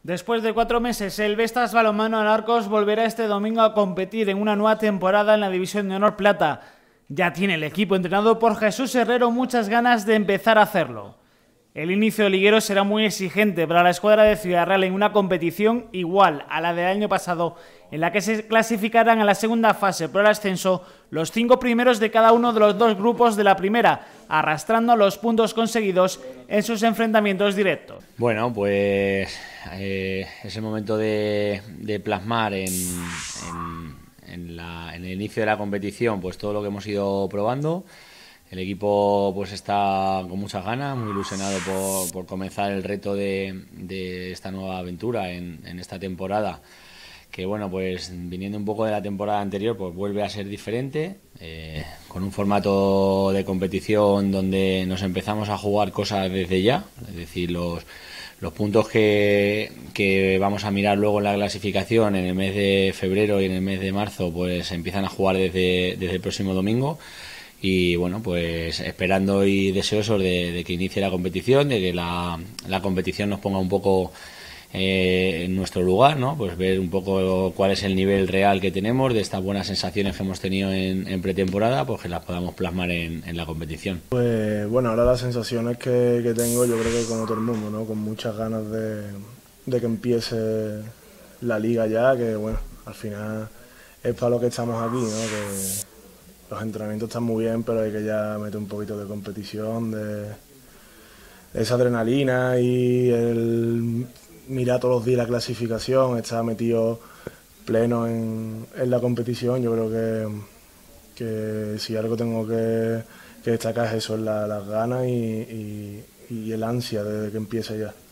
Después de 4 meses, el Vestas Balonmano Alarcos volverá este domingo a competir en una nueva temporada en la División de Honor Plata. Ya tiene el equipo entrenado por Jesús Herrero muchas ganas de empezar a hacerlo. El inicio de liguero será muy exigente para la escuadra de Ciudad Real en una competición igual a la del año pasado, en la que se clasificarán a la segunda fase por el ascenso los 5 primeros de cada uno de los 2 grupos de la primera, arrastrando los puntos conseguidos en sus enfrentamientos directos. Bueno, pues es el momento de plasmar en el inicio de la competición pues todo lo que hemos ido probando. El equipo pues está con muchas ganas, muy ilusionado por comenzar el reto de esta nueva aventura en esta temporada, que bueno, pues viniendo un poco de la temporada anterior pues vuelve a ser diferente, con un formato de competición donde nos empezamos a jugar cosas desde ya, es decir, los puntos que vamos a mirar luego en la clasificación en el mes de febrero y en el mes de marzo pues empiezan a jugar desde el próximo domingo. Y bueno, pues esperando y deseosos de que inicie la competición, de que la competición nos ponga un poco en nuestro lugar, ¿no? Pues ver un poco cuál es el nivel real que tenemos, de estas buenas sensaciones que hemos tenido en pretemporada, pues que las podamos plasmar en la competición. Pues bueno, ahora las sensaciones que tengo, yo creo que como todo el mundo, ¿no? Con muchas ganas de que empiece la liga ya, que bueno, al final es para lo que estamos aquí, ¿no? Que los entrenamientos están muy bien, pero hay que ya meter un poquito de competición, de esa adrenalina y el mirar todos los días la clasificación, estar metido pleno en la competición. Yo creo que si algo tengo que destacar es eso, las ganas y el ansia de que empiece ya.